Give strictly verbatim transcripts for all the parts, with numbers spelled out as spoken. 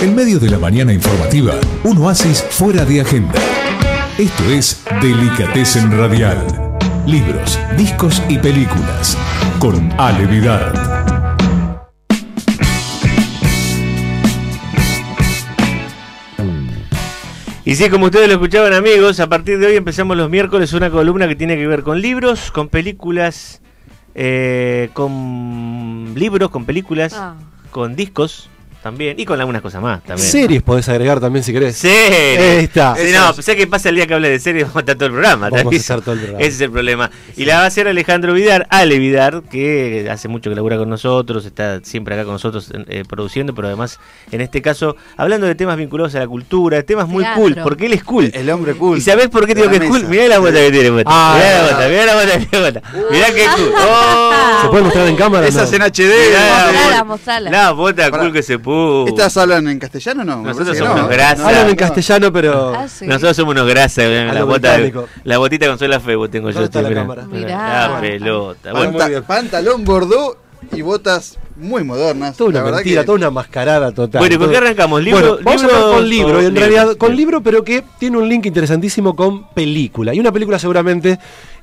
El medio de la mañana informativa, un oasis fuera de agenda. Esto es Delicatessen Radial. Libros, discos y películas. Con Ale Vidart. Y sí, como ustedes lo escuchaban, amigos, a partir de hoy empezamos los miércoles una columna que tiene que ver con libros, con películas, eh, con libros, con películas, ah. con discos también, y con algunas cosas más también. Series podés agregar también si querés. Series. Ahí está. Sí, no, sé que pasa el día que hable de series, vamos a estar todo el programa. Vamos a estar todo el programa. Ese es el problema. Sí. Y la va a hacer Alejandro Vidar, Ale Vidar, que hace mucho que labura con nosotros, está siempre acá con nosotros eh, produciendo, pero además, en este caso, hablando de temas vinculados a la cultura, temas muy Teatro. cool, porque él es cool. El hombre cool. ¿Y sabés por qué digo que es cool? Mirá la bota que tiene, bota. Ah, mirá la bota, mirá la bota, mirá la bota. Mirá que cool. Oh. ¿Se puede mostrar en cámara? Esas no? en H D. Mostrala, mostrala. La bota cool que se puso. ¿Estas hablan en castellano o no? Nosotros somos unos grasas. Hablan en castellano, pero... Ah, sí. Nosotros somos unos grasas. La, bota, la botita con sola fe tengo yo. Está la cámara. Mirá. La pelota. Bueno, Panta, pantalón bordó y botas muy modernas. Toda una la mentira, que... toda una mascarada total. Bueno, ¿y por qué arrancamos? ¿Libro? Bueno, vamos libro, a hablar con libro, en libro, realidad sí. con libro, pero que tiene un link interesantísimo con película. Y una película seguramente,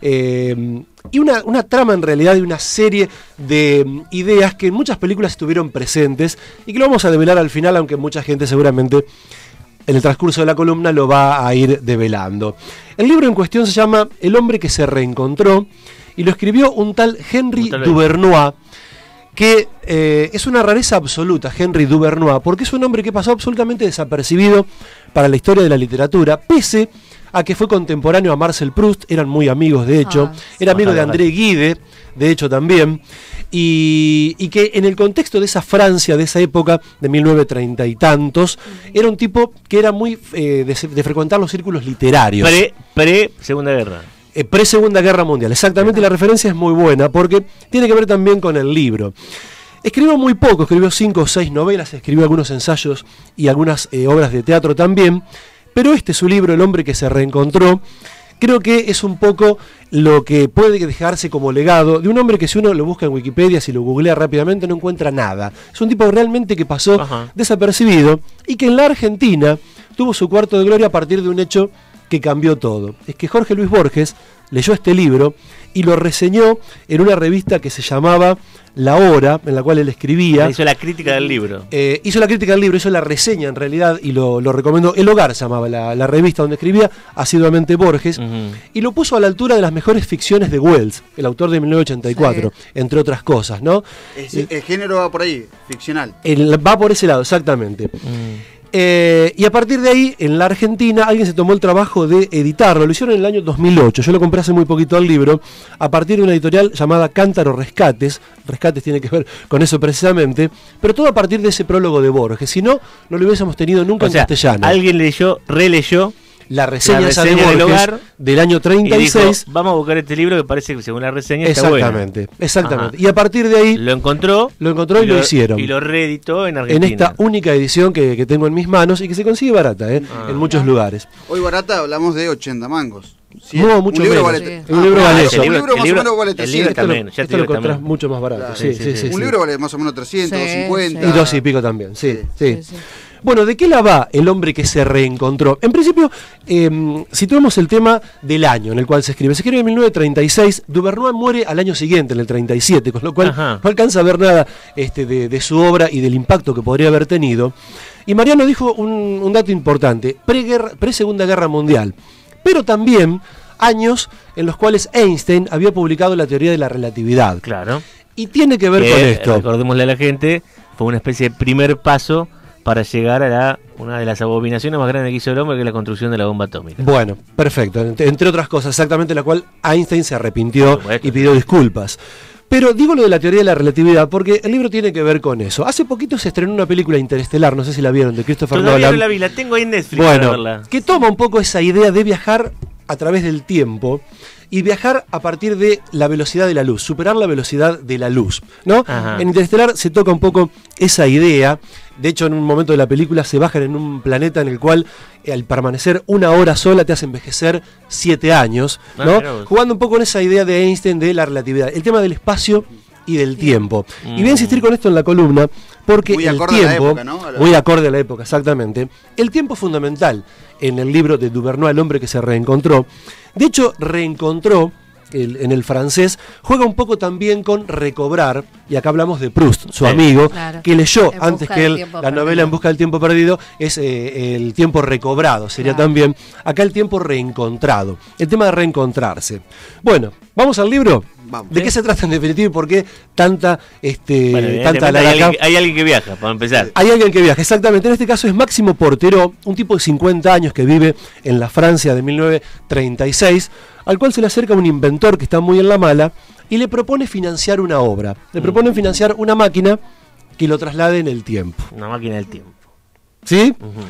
eh, y una, una trama en realidad de una serie de um, ideas que en muchas películas estuvieron presentes y que lo vamos a develar al final, aunque mucha gente seguramente en el transcurso de la columna lo va a ir develando. El libro en cuestión se llama El hombre que se reencontró y lo escribió un tal Henry Duvernois, que eh, es una rareza absoluta, Henry Duvernois, porque es un hombre que pasó absolutamente desapercibido para la historia de la literatura, pese a que fue contemporáneo a Marcel Proust, eran muy amigos de hecho, ah, era amigo de André Gide, de hecho también, y, y que en el contexto de esa Francia, de esa época, de mil novecientos treinta y tantos, era un tipo que era muy eh, de, de frecuentar los círculos literarios. Pre, pre Segunda Guerra. Eh, Pre-Segunda Guerra Mundial, exactamente, la referencia es muy buena porque tiene que ver también con el libro. Escribió muy poco, escribió cinco o seis novelas, escribió algunos ensayos y algunas eh, obras de teatro también, pero este su libro, El hombre que se reencontró, creo que es un poco lo que puede dejarse como legado de un hombre que si uno lo busca en Wikipedia, si lo googlea rápidamente, no encuentra nada. Es un tipo realmente que pasó Ajá. desapercibido y que en la Argentina tuvo su cuarto de gloria a partir de un hecho que cambió todo. Es que Jorge Luis Borges leyó este libro y lo reseñó en una revista que se llamaba La Hora, en la cual él escribía. Hizo la crítica del libro. Eh, hizo la crítica del libro, hizo la reseña en realidad y lo, lo recomendó. El Hogar se llamaba la, la revista donde escribía asiduamente Borges, uh-huh. y lo puso a la altura de las mejores ficciones de Wells, el autor de mil novecientos ochenta y cuatro, sí. entre otras cosas, ¿no? Es, el, el género va por ahí, ficcional. El, va por ese lado, exactamente. Uh-huh. Eh, y a partir de ahí, en la Argentina, alguien se tomó el trabajo de editarlo. Lo hicieron en el año dos mil ocho. Yo lo compré hace muy poquito al libro, a partir de una editorial llamada Cántaro Rescates. Rescates tiene que ver con eso precisamente. Pero todo a partir de ese prólogo de Borges. Si no, no lo hubiésemos tenido nunca o en sea, castellano. Alguien leyó, releyó la reseña, la reseña de Borges del, hogar, del año treinta y seis. Y dijo, vamos a buscar este libro que parece que según la reseña está exactamente, bueno. Exactamente. Ajá. Y a partir de ahí lo encontró, lo encontró y, y lo, lo hicieron. Y lo reeditó en Argentina. En esta única edición que, que tengo en mis manos y que se consigue barata, ¿eh? ah. en muchos lugares. Hoy barata hablamos de ochenta mangos. Sí, no, mucho un libro menos. Vale, sí. Un libro vale eso. Un libro más o menos vale trescientos. Esto lo, esto lo encontrás mucho más barato. Claro. Sí, sí, sí, sí, un sí. libro vale más o menos trescientos, sí, cincuenta. Sí. Y dos y pico también, sí, sí. sí. sí, sí. Bueno, ¿de qué la va El hombre que se reencontró? En principio, eh, situemos el tema del año en el cual se escribe. Se escribe en mil novecientos treinta y seis, Duvernois muere al año siguiente, en el treinta y siete, con lo cual Ajá. no alcanza a ver nada este, de, de su obra y del impacto que podría haber tenido. Y Mariano dijo un, un dato importante, pre-guerra, pre-Segunda Guerra Mundial, pero también años en los cuales Einstein había publicado la teoría de la relatividad. Claro. Y tiene que ver que, con esto. Recordémosle a la gente, fue una especie de primer paso para llegar a la, una de las abominaciones más grandes que hizo el hombre, que es la construcción de la bomba atómica. Bueno, perfecto. Entre, entre otras cosas, exactamente la cual Einstein se arrepintió y pidió disculpas. Pero digo lo de la teoría de la relatividad porque el libro tiene que ver con eso. Hace poquito se estrenó una película Interestelar, no sé si la vieron, de Christopher Nolan. Todavía no la vi, la tengo ahí en Netflix bueno, para verla. Que toma un poco esa idea de viajar a través del tiempo y viajar a partir de la velocidad de la luz, superar la velocidad de la luz, ¿no? Ajá. En Interestelar se toca un poco esa idea. De hecho, en un momento de la película se bajan en un planeta en el cual eh, al permanecer una hora sola te hace envejecer siete años, ¿no? Ah, jugando un poco en esa idea de Einstein de la relatividad. El tema del espacio y del Sí. tiempo. Mm. Y voy a insistir con esto en la columna, porque Muy el acorde a la tiempo, época, ¿no? A la- muy acorde a la época, exactamente, el tiempo es fundamental en el libro de Duvernois, El hombre que se reencontró. De hecho, reencontró, el- en el francés, juega un poco también con recobrar, y acá hablamos de Proust, su Sí. amigo, Claro. que leyó En antes busca que del él tiempo la novela perdido. En busca del tiempo perdido, es eh, el tiempo recobrado, sería Claro. también, acá el tiempo reencontrado, el tema de reencontrarse. Bueno, ¿vamos al libro? Vamos. ¿De qué se trata en definitiva y por qué tanta, este, Bueno, tanta evidentemente hay, laraca? alguien, hay alguien que viaja, para empezar. Hay alguien que viaja, exactamente. En este caso es Máximo Porteró, un tipo de cincuenta años que vive en la Francia de mil novecientos treinta y seis, al cual se le acerca un inventor que está muy en la mala y le propone financiar una obra. Le Mm. proponen financiar una máquina que lo traslade en el tiempo. Una máquina del tiempo. ¿Sí? Ujú.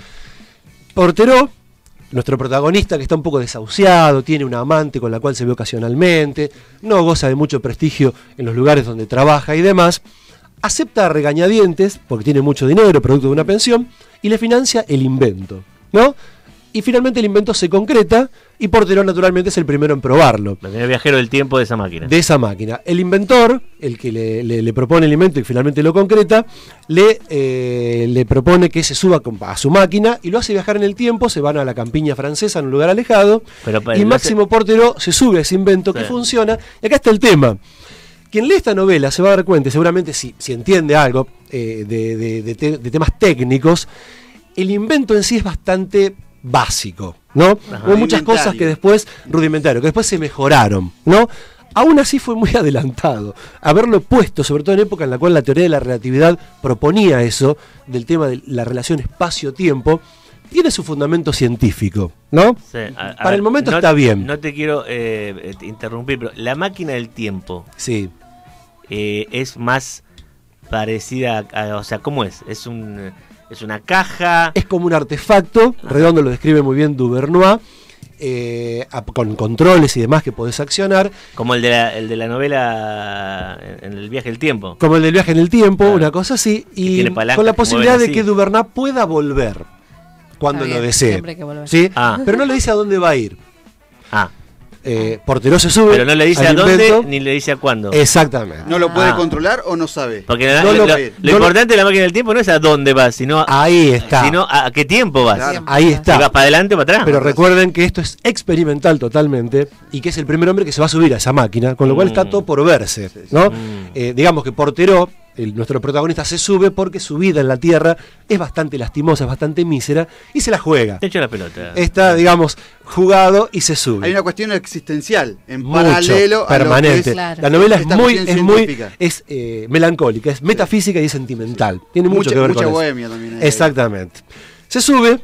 Porteró, nuestro protagonista, que está un poco desahuciado, tiene una amante con la cual se ve ocasionalmente, no goza de mucho prestigio en los lugares donde trabaja y demás, acepta a regañadientes, porque tiene mucho dinero, producto de una pensión, y le financia el invento, ¿no? Y finalmente el invento se concreta y Porteró naturalmente es el primero en probarlo. El primer viajero del tiempo de esa máquina. De esa máquina. El inventor, el que le, le- le propone el invento y finalmente lo concreta, le, eh, le propone que se suba con- a su máquina y lo hace viajar en el tiempo, se van a la campiña francesa en un lugar alejado, Pero, pero, y lo Máximo Porteró se sube a ese invento que Sí. funciona, y acá está el tema. Quien lee esta novela se va a dar cuenta, seguramente si, si entiende algo eh, de, de- de te- de temas técnicos, el invento en sí es bastante básico, ¿no? Hubo muchas cosas que Rudimentario. después, rudimentario, que después se mejoraron, ¿no? Aún así fue muy adelantado. Haberlo puesto, sobre todo en época en la cual la teoría de la relatividad proponía eso, del tema de la relación espacio-tiempo, tiene su fundamento científico, ¿no? Sí, a- a Para ver, el momento no- está bien. No te quiero eh, eh, interrumpir, pero la máquina del tiempo Sí. eh, es más parecida a, a- o sea, ¿cómo es? Es un es una caja. Es como un artefacto, Redondo lo describe muy bien Duvernois, eh, a- con controles y demás que podés accionar, Como el de la, el de la novela en, en el viaje del tiempo. como el del viaje en el tiempo, Claro. una cosa así, y tiene palancas con la que posibilidad mueven de así. que Duvernois pueda volver cuando Está lo bien, desee. siempre hay que volver. ¿Sí? Ah. Pero no le dice a dónde va a ir. Ah, Eh, Porteró se sube. pero no le dice al a dónde invento. ni le dice a cuándo. Exactamente. ¿No lo puede Ah. controlar o no sabe? Porque la- No lo, lo- lo- no lo lo- importante de la máquina del tiempo no es a dónde vas, sino a, Ahí está. sino a, a qué tiempo vas. Claro. Ahí Si está. vas para adelante o para atrás. Pero recuerden que esto es experimental totalmente y que es el primer hombre que se va a subir a esa máquina, con lo cual Mm. está todo por verse, ¿no? Mm. Eh, digamos que Porteró, el- nuestro protagonista, se sube porque su vida en la Tierra es bastante lastimosa, es bastante mísera y se la juega. Te echo la pelota. Está, digamos, jugado y se sube. Hay una cuestión existencial en Mucho, paralelo permanente. a lo que es Claro. La novela es esta muy, cuestión es muy, científica. es eh, melancólica, es metafísica y es sentimental. Tiene mucho Mucha- que ver mucha con eso. bohemia también hay ahí. Exactamente. Se sube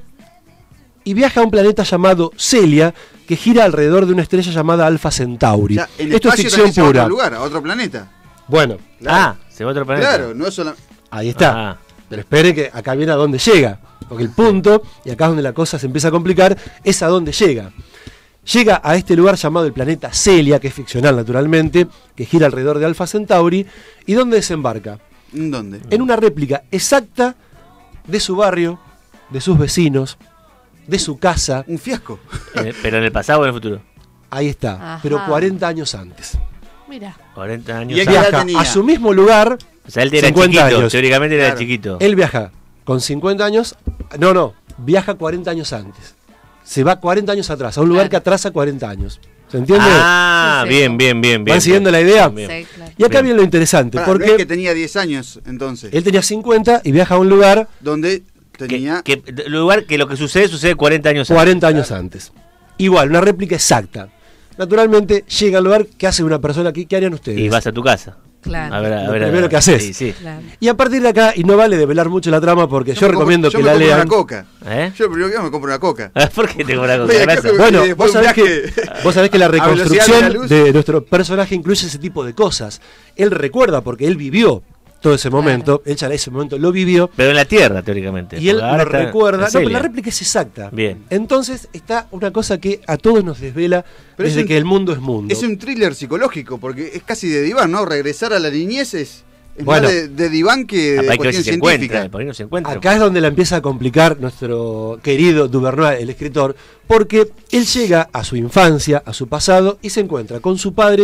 y viaja a un planeta llamado Celia, que gira alrededor de una estrella llamada Alpha Centauri. O sea, en Esto es espacio ficción también se va a pura. otro lugar, a otro planeta. Bueno, Ah, se va a otro planeta. Claro, no es solo... ahí está. Ah. Pero espere que acá viene a dónde llega. Porque el punto, y acá es donde la cosa se empieza a complicar, es a dónde llega. Llega a este lugar llamado el planeta Celia, que es ficcional naturalmente, que gira alrededor de Alpha Centauri, y ¿dónde desembarca? ¿En dónde? En una réplica exacta de su barrio, de sus vecinos, de su casa. Un fiasco. En el- pero en el pasado o en el futuro. Ahí está, Ajá. pero cuarenta años antes. Mira. cuarenta años. ¿Y a antes. qué edad Viaja tenía? a su mismo lugar. O sea, él era cincuenta chiquito. años. Teóricamente era Claro. chiquito. Él viaja con cincuenta años. No, no, viaja cuarenta años antes. Se va cuarenta años atrás, a un lugar Claro. que atrasa cuarenta años. ¿Se entiende? Ah, Sí, sí. bien, bien, bien, bien. ¿Van siguiendo la idea? Bien. Sí, claro. Y acá Bien. viene lo interesante, Pará, no porque es que tenía diez años entonces, él tenía cincuenta y viaja a un lugar donde Que, tenía... que- lugar que lo que sucede sucede cuarenta años cuarenta años antes. Igual, una réplica exacta. Naturalmente llega al lugar que hace una persona. ¿Qué, qué harían antes. ustedes? Y vas a tu casa. Claro. A ver, a Lo ver. a primero ver. que haces. Sí, sí. Claro. Y a partir de acá, y no vale develar mucho la trama porque yo, me compro- recomiendo yo que me la compro lean. una coca. ¿Eh? Yo primero que hago me compro una coca. ¿Por qué te cobra con Oye, grasa? creo que- Bueno, después vos un sabés, que, viaje vos sabés que la a velocidad de la reconstrucción luz. de nuestro personaje incluye ese tipo de cosas. Él recuerda porque él vivió todo ese momento, él ya ese momento lo vivió, Pero en la Tierra, teóricamente. y él porque ahora lo está recuerda. en No, pero Celia. la réplica es exacta. Bien. Entonces está una cosa que a todos nos desvela Pero desde es un- que el mundo es mundo. Es un thriller psicológico, porque es casi de diván, ¿no? Regresar a la niñez es, es Bueno. más de, de diván que Capaz de que hoy cuestión se encuentra, científica. por ahí no se encuentra. Acá es donde la empieza a complicar nuestro querido Duvernois, el escritor, porque él llega a su infancia, a su pasado, y se encuentra con su padre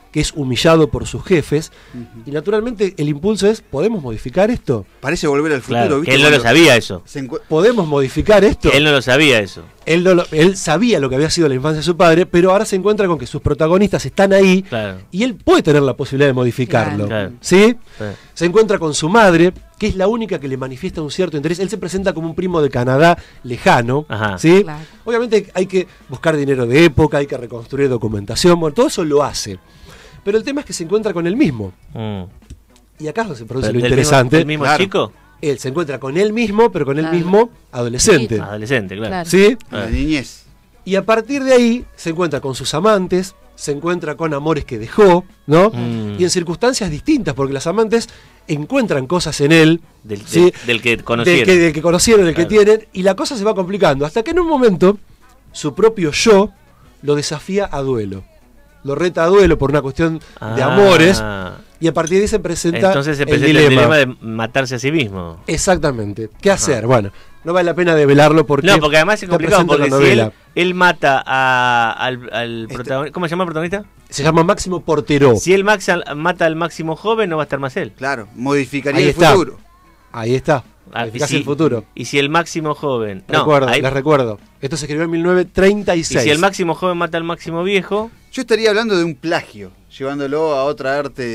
que es humillado por sus jefes, uh-huh. y naturalmente el impulso es, ¿podemos modificar esto? Parece Volver al Futuro, claro, ¿viste? Que él no lo sabía eso. ¿Podemos modificar esto? Que él no lo sabía eso. Él, no lo, él sabía lo que había sido la infancia de su padre, pero ahora se encuentra con que sus protagonistas están ahí, claro. y él puede tener la posibilidad de modificarlo. Claro. ¿Sí? Sí. Se encuentra con su madre, que es la única que le manifiesta un cierto interés. Él se presenta como un primo de Canadá lejano. Ajá. ¿Sí? Claro. Obviamente hay que buscar dinero de época, hay que reconstruir documentación, bueno, todo eso lo hace. Pero el tema es que se encuentra con él mismo. Mm. Y acá se produce lo interesante. ¿El mismo claro. chico? Él se encuentra con él mismo, pero con claro. él mismo adolescente. Sí. Adolescente, claro. claro. ¿Sí? La niñez. Y a partir de ahí se encuentra con sus amantes, se encuentra con amores que dejó, ¿no? Mm. Y en circunstancias distintas, porque las amantes encuentran cosas en él. Del, ¿sí? del, del que conocieron. Del que, del que conocieron, del claro. que tienen, y la cosa se va complicando. Hasta que en un momento, su propio yo lo desafía a duelo. Lo reta a duelo por una cuestión ah. de amores. Y a partir de ahí se presenta, Entonces se presenta el, dilema. el dilema de matarse a sí mismo. Exactamente. ¿Qué Ajá. hacer? Bueno, no vale la pena develarlo porque... No, porque además es complicado, porque si él, él mata a, al, al este, protagonista... ¿Cómo se llama el protagonista? Se llama Máximo Portero. Si él max, mata al Máximo joven, no va a estar más él. Claro, modificaría ahí el está. futuro. Ahí está. Ah, y si, el futuro. Y si el Máximo joven... No, recuerdo, ahí... les recuerdo. Esto se escribió en mil novecientos treinta y seis. Y si el Máximo joven mata al Máximo viejo... Yo estaría hablando de un plagio, llevándolo a otra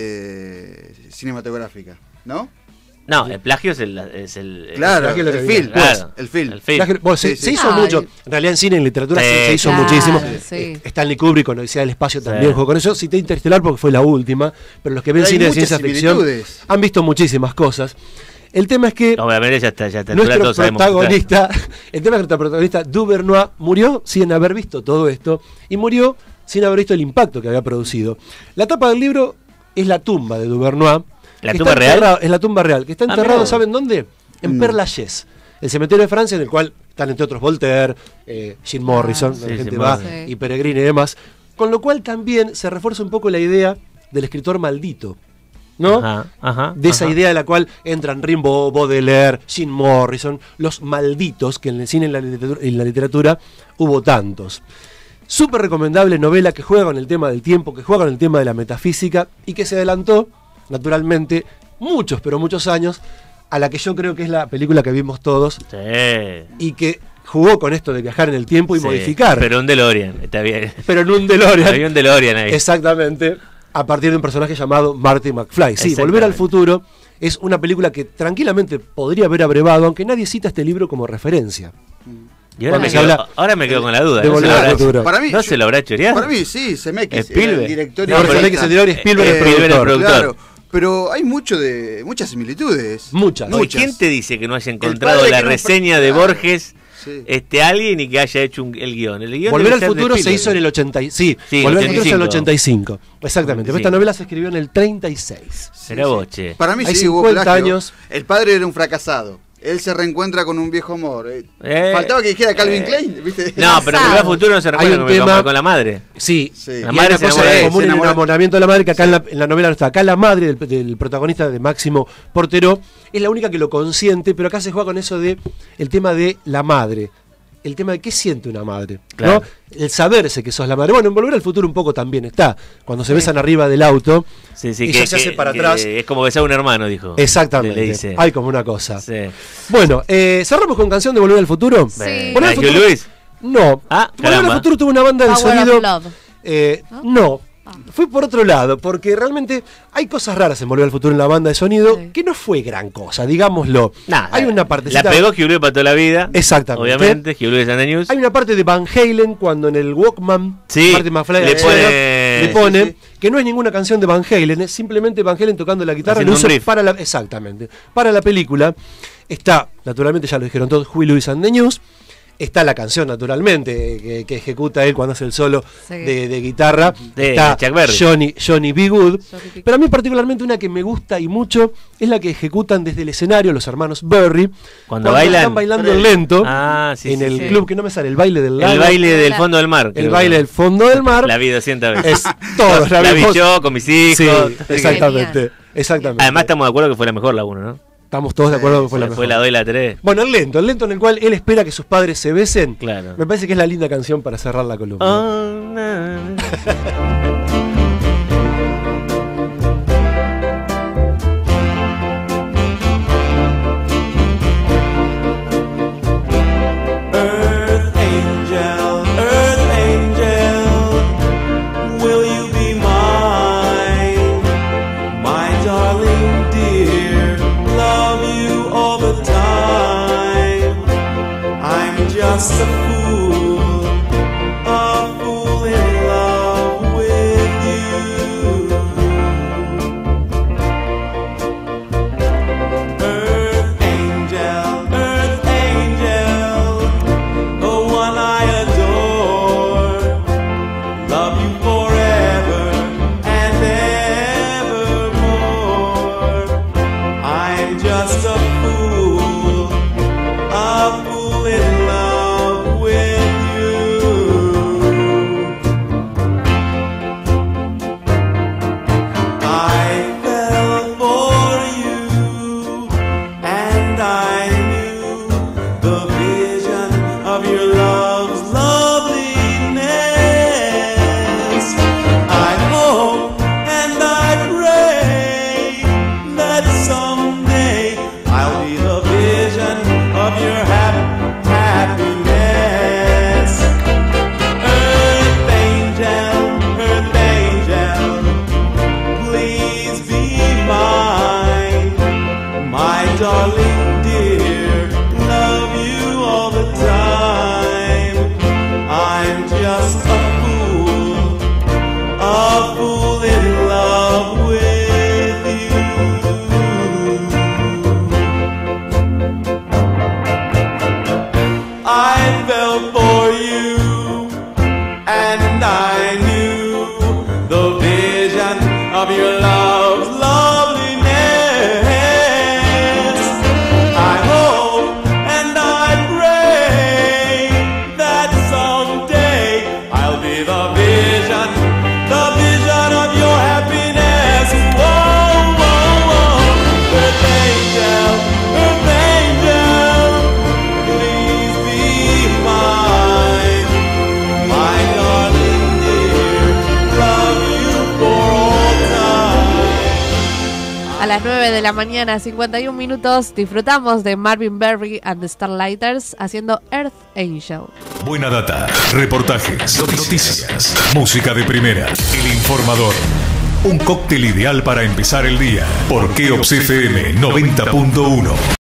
arte cinematográfica, ¿no? No, el plagio es el... Es el claro, el, el, el film, claro, pues, el film. El film. Plagio, bueno, se, sí, se sí. hizo Ay. mucho. En realidad en cine, en literatura sí, se hizo claro, muchísimo. Sí. Stanley Kubrick con Odisea del Espacio sí. también jugó con eso. Cité Interestelar porque fue la última, pero los que ven pero cine de ciencia ficción han visto muchísimas cosas. El tema es que no, obviamente ya está, ya está, nuestro todos protagonista, el tema es que nuestro protagonista Duvernois murió sin haber visto todo esto y murió sin haber visto el impacto que había producido. La tapa del libro es la tumba de Duvernois. ¿La tumba real? Es la tumba real, que está enterrado, ah, ¿saben dónde? En mm. Père Lachaise, el cementerio de Francia, en el cual están entre otros Voltaire, eh, Jim Morrison, ah, sí, la sí, gente sí, va sí. y peregrina y demás. Con lo cual también se refuerza un poco la idea del escritor maldito, ¿no? Ajá, ajá, de esa ajá. idea de la cual entran Rimbaud, Baudelaire, Jim Morrison, los malditos, que en el cine y en la literatura, en la literatura hubo tantos. Súper recomendable novela que juega con el tema del tiempo, que juega con el tema de la metafísica y que se adelantó, naturalmente, muchos, pero muchos años, a la que yo creo que es la película que vimos todos. Sí. Y que jugó con esto de viajar en el tiempo y sí, modificar. Pero un DeLorean, está bien. Pero en un DeLorean. Había un DeLorean ahí. Exactamente. A partir de un personaje llamado Marty McFly. Sí, Volver al Futuro es una película que tranquilamente podría haber abrevado, aunque nadie cita este libro como referencia. Y ahora me, quedo, habla, ahora me quedo con la duda. De ¿No, Volver se, al Futuro. Para mí, ¿No yo, se lo habrá choreado? Para mí sí, Zemeckis, Spielberg. el director y no, Zemeckis el director y Spielberg eh, el productor. El productor. Claro, pero hay mucho de muchas similitudes. Muchas. No, muchas. ¿Quién te dice que no haya encontrado la reseña no... de Borges? Sí. Este alguien y que haya hecho un, el guión. El guión Volver al Futuro se hizo en el ochenta y cinco. Sí, sí Volver al Futuro se hizo en el ochenta y cinco. Exactamente. Pero esta novela se escribió en el treinta y seis. Será sí, boche. Sí. Para mí hay sí cincuenta hubo plagio. años. El padre era un fracasado. Él se reencuentra con un viejo amor. Eh, Faltaba que dijera Calvin eh, Klein, ¿viste? No, pero Volver al Futuro no se reencuentra con, tema, con la madre. Sí, sí. La madre se enamora común en el enamoramiento de la madre, que acá sí. en, la, en la novela no está. Acá la madre del, del protagonista de Máximo Portero es la única que lo consiente, pero acá se juega con eso de el tema de la madre. El tema de qué siente una madre, claro. ¿no? El saberse que sos la madre. Bueno, en Volver al Futuro un poco también está. Cuando se sí. besan arriba del auto, sí, sí, ella que, se hace que, para que atrás. Es como besar a un hermano, dijo. Exactamente. Le, le dice. Hay como una cosa. Sí. Bueno, eh, ¿cerramos con canción de Volver al Futuro? Sí. Volver al Futuro. Luis? No. Ah, Volver al Futuro tuvo una banda de Power sonido. Eh, ¿No? no. Fue por otro lado, porque realmente hay cosas raras en Volver al Futuro en la banda de sonido, sí. que no fue gran cosa, digámoslo. Nah, hay una partecita... La pegó Hugh Lewis para toda la vida. Exactamente. Obviamente, Hugh Lewis and the News. Hay una parte de Van Halen cuando en el Walkman, sí, Marty McFly le pone, le pone sí, sí. que no es ninguna canción de Van Halen, es simplemente Van Halen tocando la guitarra en uso para la, exactamente, para la película. Está, naturalmente, ya lo dijeron todos, Huey Lewis and the News. Está la canción, naturalmente, que, que ejecuta él cuando hace el solo sí. de, de guitarra. De, está de Johnny, Johnny B. Good. Johnny Pero a mí particularmente una que me gusta y mucho es la que ejecutan desde el escenario los hermanos Berry. Cuando, cuando bailan. Están bailando en lento. Ah, sí, en sí, el sí. club que no me sale, el baile del lago. El baile del fondo del mar. El baile del fondo del mar. La vi doscientas veces. Es todo. La, la vi yo con mis hijos. Sí, exactamente, exactamente. Además estamos de acuerdo que fue la mejor la uno, ¿no? Estamos todos de acuerdo que fue la mejor. Fue la dos y la tres. Bueno, el lento, el lento en el cual él espera que sus padres se besen. Claro. Me parece que es la linda canción para cerrar la columna. Oh, no. just a fool, a fool in love with you. Earth angel, earth angel, the one I adore, love you forever and evermore. I'm just a fool, a fool in love with you. I fell for you, and I knew the vision of your love's loveliness. I hope and I pray that someday I'll be the vision of your hap- happiness. Earth angel, earth angel, please be mine, my darling dear, love you all the time. I'm just a fool, a fool in love with you. I fell for you, and I knew the vision of your love's loveliness. I hope and I pray that someday I'll be the vision, the vision of your happiness. Whoa, whoa, whoa, earth angel, earth angel, please be mine, my darling dear, love you for all time. A las nueve de la mañana, cincuenta y un minutos, disfrutamos de Marvin Berry and the Starlighters haciendo Earth Angel. Buena data, reportajes, noticias, música de primera, El Informador. Un cóctel ideal para empezar el día. Por Keops F M noventa punto uno.